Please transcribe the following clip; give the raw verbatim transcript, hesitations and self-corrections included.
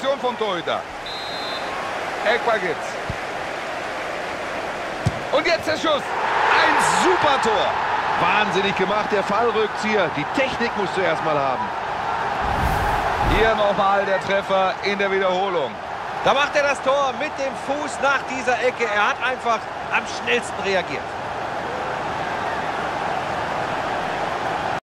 Reaktion vom Torhüter. Eckball gibt's. Und jetzt der Schuss. Ein super Tor. Wahnsinnig gemacht, der Fallrückzieher. Die Technik musst du erstmal haben. Hier nochmal der Treffer in der Wiederholung. Da macht er das Tor mit dem Fuß nach dieser Ecke. Er hat einfach am schnellsten reagiert.